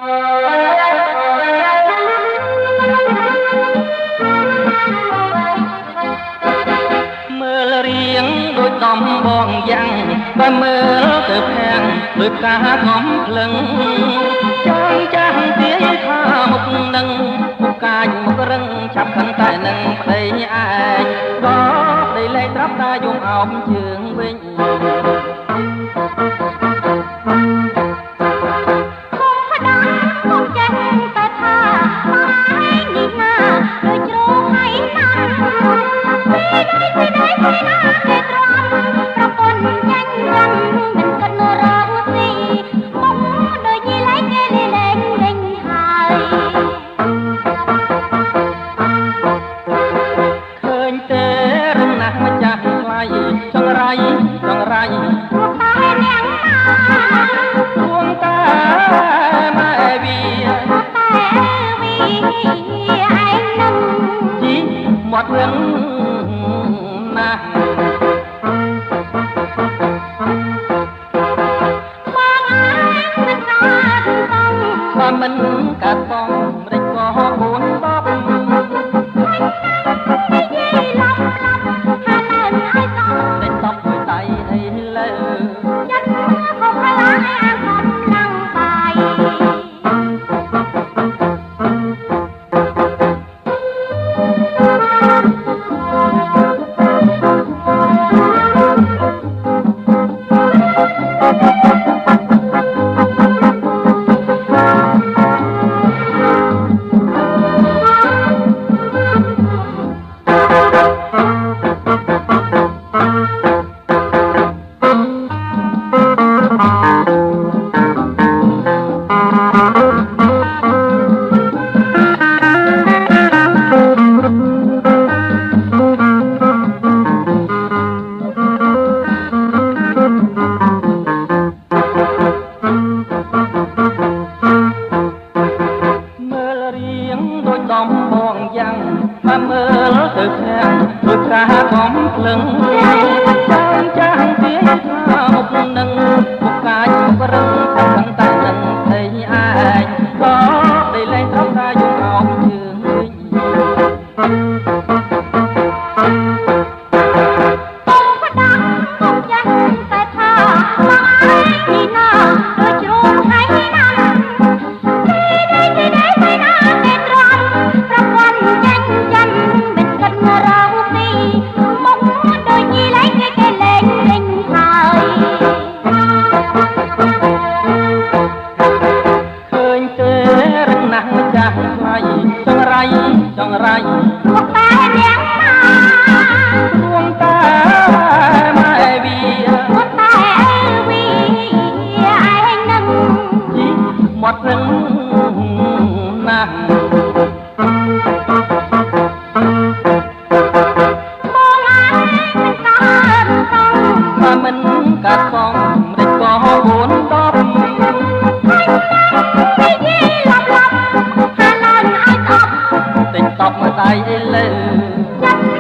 មើលរៀងដូចដំបងយ៉ាងបើមើលទៅខាងដូចការកំភ្លឹងចាំងចាំងទាយថាមុខនឹងពុកកាចមករឹងចាប់ខិនតែនឹងប្តីឯងក៏ប្តីលែងត្រាប់តាយំអោបជើងវិញចង្រៃពួកតែអ្នកពួងតាម៉ែវាតែវីឯងនឹងជីមាត់រឿងណាស់បងអើយមិនកាត់បងបើមិនកាត់បងមិនក៏បួនបបដំបងយ៉ាងបើមើលទៅខាងដូចការកំភ្លឹងចាំងចាំងទាយថាមុខនឹងពុកកាចមករឹងចាំខឹងតែនឹងស្អីឯងក៏ได้លែងត្រាប់តាយំអោបជើងវិញចង្រៃពួកតែអ្នកពួងតាម៉ែវាពួកតែវីឯងនឹងជីមាត់រឹងណាស់បងអើយមិនកាត់ផងបើមិនកាត់ផងមិនក៏បួនតបតបមកដៃលើ